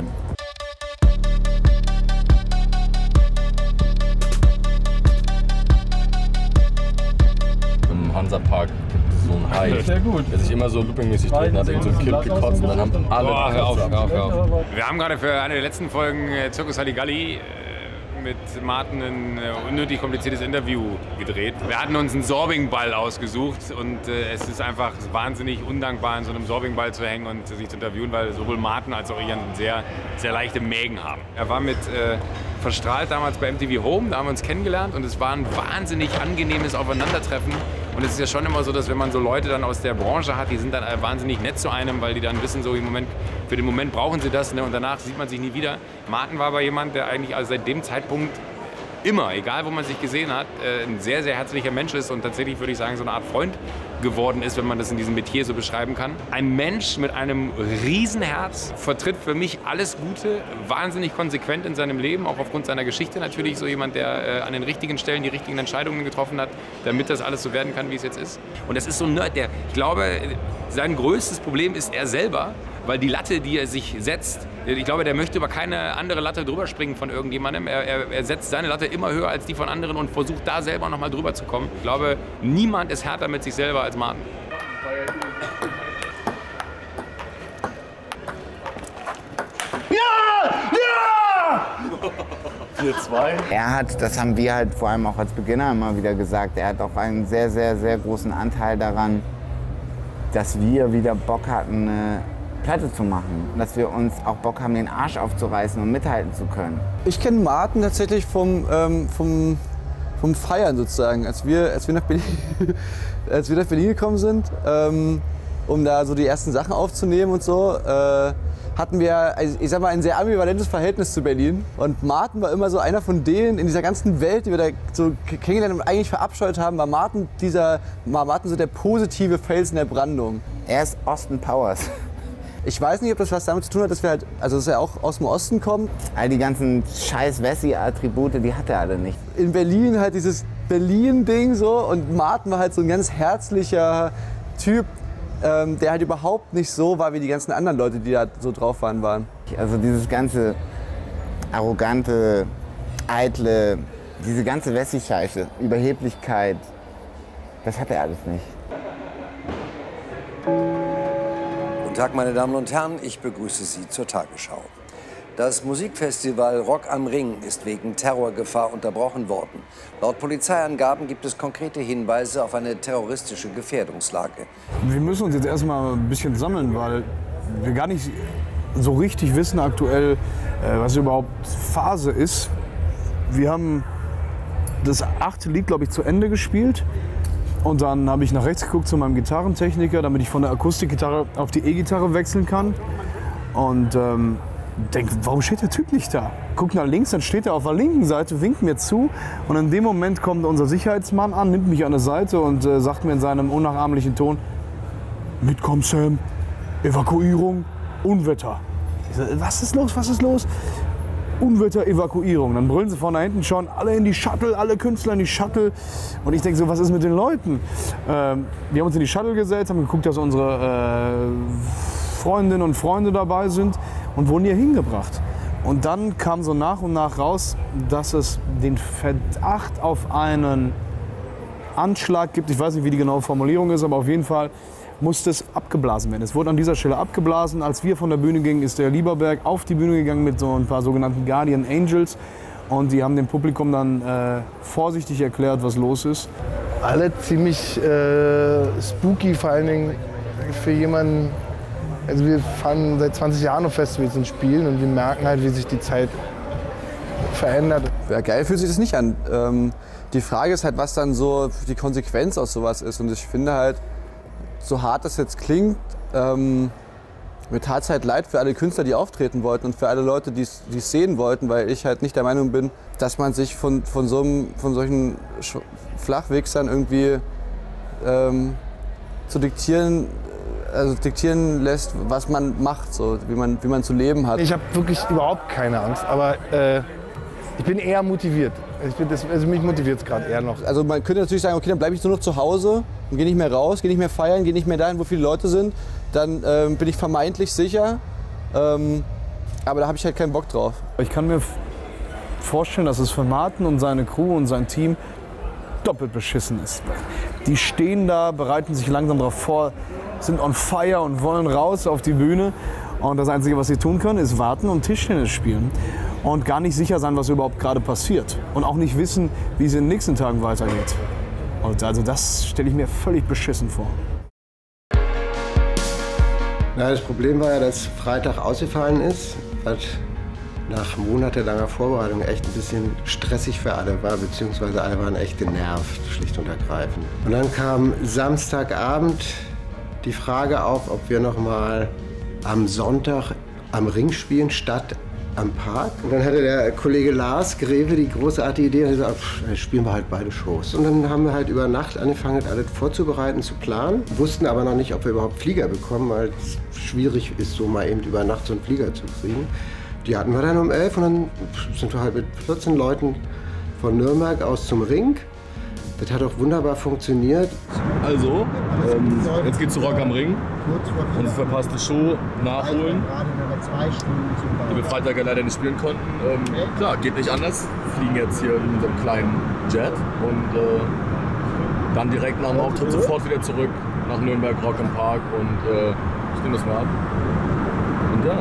A: Im Hansapark so ein Hai, der sich immer so loopingmäßig dreht und hat so ein Kind gekotzt und dann haben alle
Q: hör auf. Wir haben gerade für eine der letzten Folgen Zirkus Halligalli mit Martin ein unnötig kompliziertes Interview gedreht. Wir hatten uns einen Sorbingball ausgesucht und es ist einfach wahnsinnig undankbar, in so einem Sorbingball zu hängen und sich zu interviewen, weil sowohl Martin als auch Ian sehr, sehr leichte Mägen haben. Er war mit verstrahlt damals bei MTV Home, da haben wir uns kennengelernt und es war ein wahnsinnig angenehmes Aufeinandertreffen. Und es ist ja schon immer so, dass wenn man so Leute dann aus der Branche hat, die sind dann wahnsinnig nett zu einem, weil die dann wissen, so für den Moment brauchen sie das, ne, und danach sieht man sich nie wieder. Martin war aber jemand, der eigentlich also seit dem Zeitpunkt immer, egal wo man sich gesehen hat, ein sehr, sehr herzlicher Mensch ist und tatsächlich, würde ich sagen, so eine Art Freund geworden ist, wenn man das in diesem Metier so beschreiben kann. Ein Mensch mit einem Riesenherz, vertritt für mich alles Gute, wahnsinnig konsequent in seinem Leben, auch aufgrund seiner Geschichte natürlich, so jemand, der an den richtigen Stellen die richtigen Entscheidungen getroffen hat, damit das alles so werden kann, wie es jetzt ist. Und das ist so ein Nerd, ich glaube, sein größtes Problem ist er selber, weil die Latte, die er sich setzt, ich glaube, der möchte über keine andere Latte drüber springen von irgendjemandem. Er setzt seine Latte immer höher als die von anderen und versucht da selber noch mal drüber zu kommen. Ich glaube, niemand ist härter mit sich selber als Martin.
P: Er hat, das haben wir halt vor allem auch als Beginner immer wieder gesagt, er hat auch einen sehr, sehr, sehr großen Anteil daran, dass wir wieder Bock hatten, eine Platte zu machen. Dass wir uns auch Bock haben, den Arsch aufzureißen und mithalten zu können.
B: Ich kenne Martin tatsächlich vom Feiern sozusagen. Als wir nach Berlin gekommen sind, um da so die ersten Sachen aufzunehmen und so, hatten wir, ich sag mal, ein sehr ambivalentes Verhältnis zu Berlin. Und Martin war immer so einer von denen in dieser ganzen Welt, die wir da so kennengelernt und eigentlich verabscheut haben, war Martin so der positive Felsen der Brandung.
P: Er ist Austin Powers.
B: Ich weiß nicht, ob das was damit zu tun hat, dass wir halt, also dass er auch aus dem Osten kommt.
P: All die ganzen scheiß Wessi-Attribute, die hat er alle nicht.
B: In Berlin halt dieses Berlin-Ding so und Martin war halt so ein ganz herzlicher Typ, der halt überhaupt nicht so war wie die ganzen anderen Leute, die da so drauf waren.
P: Also dieses ganze arrogante, eitle, diese ganze Wessi-Scheiße, Überheblichkeit, das hat er alles nicht.
G: Guten Tag, meine Damen und Herren, ich begrüße Sie zur Tagesschau. Das Musikfestival Rock am Ring ist wegen Terrorgefahr unterbrochen worden. Laut Polizeiangaben gibt es konkrete Hinweise auf eine terroristische Gefährdungslage.
H: Wir müssen uns jetzt erstmal ein bisschen sammeln, weil wir gar nicht so richtig wissen aktuell, was überhaupt Phase ist. Wir haben das 8. Lied, glaube ich, zu Ende gespielt. Und dann habe ich nach rechts geguckt zu meinem Gitarrentechniker, damit ich von der Akustikgitarre auf die E-Gitarre wechseln kann. Und denke, warum steht der Typ nicht da? Guck nach links, dann steht er auf der linken Seite, winkt mir zu. Und in dem Moment kommt unser Sicherheitsmann an, nimmt mich an der Seite und sagt mir in seinem unnachahmlichen Ton: Mitkommen, Sam, Evakuierung, Unwetter. Ich so, was ist los, was ist los? Unwetter, Evakuierung. Dann brüllen sie von da hinten schon, alle in die Shuttle, alle Künstler in die Shuttle. Und ich denke so, was ist mit den Leuten? Wir haben uns in die Shuttle gesetzt, haben geguckt, dass unsere Freundinnen und Freunde dabei sind und wurden hier hingebracht. Und dann kam so nach und nach raus, dass es den Verdacht auf einen Anschlag gibt. Ich weiß nicht, wie die genaue Formulierung ist, aber auf jeden Fall musste es abgeblasen werden. Es wurde an dieser Stelle abgeblasen. Als wir von der Bühne gingen, ist der Lieberberg auf die Bühne gegangen mit so ein paar sogenannten Guardian Angels. Und die haben dem Publikum dann vorsichtig erklärt, was los ist.
I: Alle ziemlich spooky, vor allen Dingen für jemanden. Also wir fahren seit 20 Jahren auf Festivals und spielen und wir merken halt, wie sich die Zeit verändert.
B: Ja, geil fühlt sich das nicht an. Die Frage ist halt, was dann so die Konsequenz aus sowas ist. Und ich finde halt, so hart das jetzt klingt, mir tat es halt leid für alle Künstler, die auftreten wollten und für alle Leute, die es sehen wollten, weil ich halt nicht der Meinung bin, dass man sich von solchen Flachwichsern irgendwie diktieren lässt, was man macht, so, wie man zu leben hat.
I: Ich habe wirklich überhaupt keine Angst, aber ich bin eher motiviert. Mich motiviert es gerade eher noch.
B: Also man könnte natürlich sagen, okay, dann bleibe ich nur noch zu Hause und gehe nicht mehr raus, gehe nicht mehr feiern, gehe nicht mehr dahin, wo viele Leute sind. Dann bin ich vermeintlich sicher, aber da habe ich halt keinen Bock drauf.
H: Ich kann mir vorstellen, dass es für Martin und seine Crew und sein Team doppelt beschissen ist. Die stehen da, bereiten sich langsam darauf vor, sind on fire und wollen raus auf die Bühne. Und das Einzige, was sie tun können, ist warten und Tischtennis spielen. Und gar nicht sicher sein, was überhaupt gerade passiert. Und auch nicht wissen, wie es in den nächsten Tagen weitergeht. Und also das stelle ich mir völlig beschissen vor.
Y: Na, das Problem war ja, dass Freitag ausgefallen ist, was nach monatelanger Vorbereitung echt ein bisschen stressig für alle war, beziehungsweise alle waren echt genervt, schlicht und ergreifend. Und dann kam Samstagabend die Frage auf, ob wir noch mal am Sonntag am Ring spielen statt am Park. Und dann hatte der Kollege Lars Greve die großartige Idee, und gesagt, spielen wir halt beide Shows. Und dann haben wir halt über Nacht angefangen, alles vorzubereiten, zu planen. Wussten aber noch nicht, ob wir überhaupt Flieger bekommen, weil es schwierig ist, so mal eben über Nacht so einen Flieger zu kriegen. Die hatten wir dann um 11 und dann sind wir halt mit 14 Leuten von Nürnberg aus zum Ring. Das hat auch wunderbar funktioniert.
A: Also, jetzt geht's zu Rock am Ring. Unsere verpasste Show nachholen, die wir Freitag ja leider nicht spielen konnten. Klar, geht nicht anders. Wir fliegen jetzt hier in so einem kleinen Jet und dann direkt nach dem Auftritt sofort wieder zurück nach Nürnberg, Rock am Park und ich nehme das mal ab. Und ja,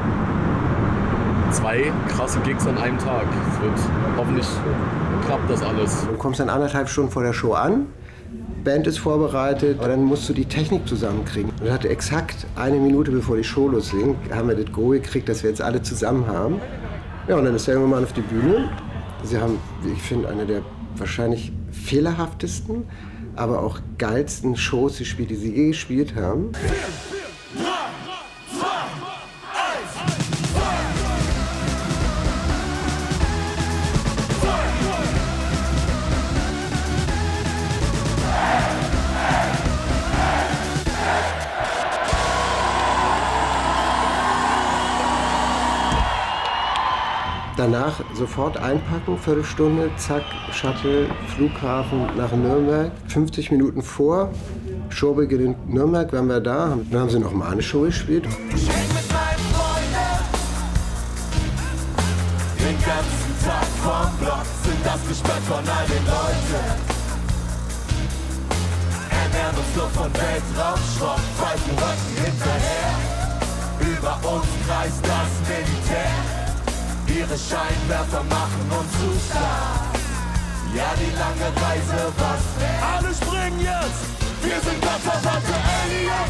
A: 2 krasse Gigs an einem Tag. Es wird hoffentlich klappt das alles.
Y: Du kommst dann 1,5 Stunden vor der Show an, Band ist vorbereitet, aber dann musst du die Technik zusammenkriegen. Und dann hatte exakt 1 Minute, bevor die Show losging, haben wir das Go gekriegt, dass wir jetzt alle zusammen haben. Ja, und dann ist der junge Mann auf die Bühne. Sie haben, wie ich finde, eine der wahrscheinlich fehlerhaftesten, aber auch geilsten Shows gespielt, die sie je gespielt haben. Danach sofort einpacken, Viertelstunde, zack, Shuttle, Flughafen nach Nürnberg. 50 Minuten vor Showbeginn in Nürnberg waren wir da. Dann haben sie noch mal eine Show gespielt.
F: Ich häng mit meinen Freunden den ganzen Tag vorm Block, sind das Gespött von all den Leuten. Ernähren uns nur von Weltraumschrott, pfeifen Röcken hinterher. Über uns kreist das Militär. Ihre Scheinwerfer machen uns zu stark. Ja, die lange Reise war's wert. Alle springen jetzt! Wir sind gottverwandte Aliens!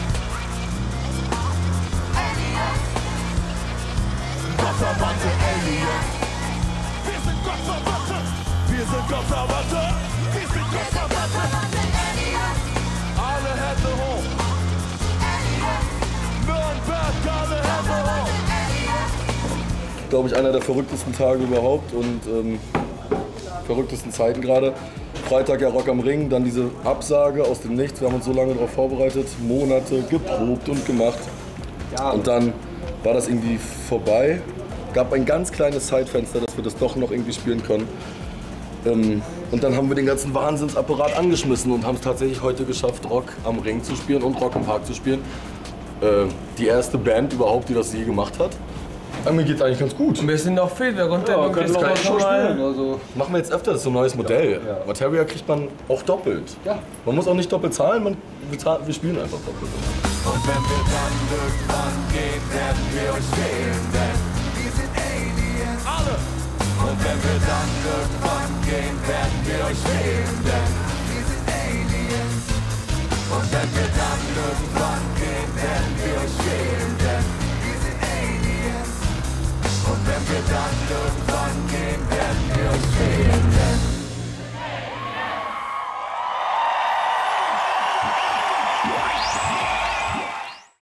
F: Gottverwandte Aliens! Wir sind gottverwandte! Wir sind gottverwandte! Wir sind gottverwandte Aliens! Alle Hände hoch! Nürnberg, alle Hände hoch!
A: Glaube ich, einer der verrücktesten Tage überhaupt und verrücktesten Zeiten gerade. Freitag ja Rock am Ring, dann diese Absage aus dem Nichts. Wir haben uns so lange darauf vorbereitet, Monate geprobt und gemacht. Ja. Und dann war das irgendwie vorbei. Gab ein ganz kleines Zeitfenster, dass wir das doch noch irgendwie spielen können. Und dann haben wir den ganzen Wahnsinnsapparat angeschmissen und haben es tatsächlich heute geschafft, Rock am Ring zu spielen und Rock im Park zu spielen. Die erste Band überhaupt, die das je gemacht hat. Mir geht's eigentlich ganz gut.
J: Wir sind noch fit, wir konnten
A: noch
J: schon
A: spielen. Also machen wir jetzt öfter, das ist so ein neues Modell. Ja. Materia kriegt man auch doppelt. Ja. Man muss auch nicht doppelt zahlen, wir spielen einfach doppelt.
F: Und wenn wir dann irgendwann gehen, werden wir euch fehlen, denn wir sind Aliens. Alle! Und wenn wir dann irgendwann gehen, werden wir euch fehlen, denn wir sind Aliens. Und wenn wir dann irgendwann